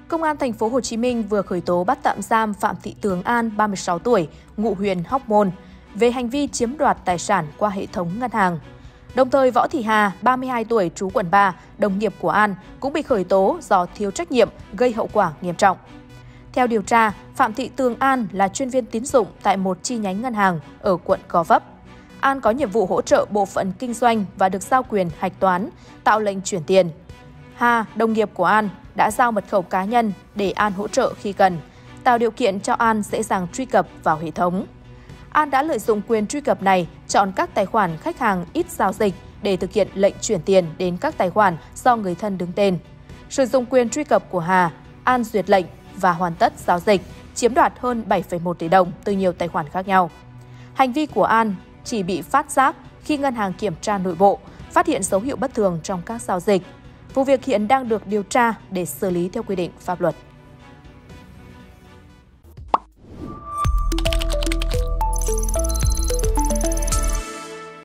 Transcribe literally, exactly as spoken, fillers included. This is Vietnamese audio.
Công an thành phố Hồ Chí Minh vừa khởi tố bắt tạm giam Phạm Thị Tường An, ba mươi sáu tuổi, ngụ huyện Hóc Môn, về hành vi chiếm đoạt tài sản qua hệ thống ngân hàng. Đồng thời Võ Thị Hà, ba mươi hai tuổi, trú quận ba, đồng nghiệp của An, cũng bị khởi tố do thiếu trách nhiệm gây hậu quả nghiêm trọng. Theo điều tra, Phạm Thị Tường An là chuyên viên tín dụng tại một chi nhánh ngân hàng ở quận Gò Vấp. An có nhiệm vụ hỗ trợ bộ phận kinh doanh và được giao quyền hạch toán, tạo lệnh chuyển tiền. Hà, đồng nghiệp của An, đã giao mật khẩu cá nhân để An hỗ trợ khi cần, tạo điều kiện cho An dễ dàng truy cập vào hệ thống. An đã lợi dụng quyền truy cập này, chọn các tài khoản khách hàng ít giao dịch để thực hiện lệnh chuyển tiền đến các tài khoản do người thân đứng tên. Sử dụng quyền truy cập của Hà, An duyệt lệnh và hoàn tất giao dịch, chiếm đoạt hơn bảy phẩy một tỷ đồng từ nhiều tài khoản khác nhau. Hành vi của An chỉ bị phát giác khi ngân hàng kiểm tra nội bộ, phát hiện dấu hiệu bất thường trong các giao dịch. Vụ việc hiện đang được điều tra để xử lý theo quy định pháp luật.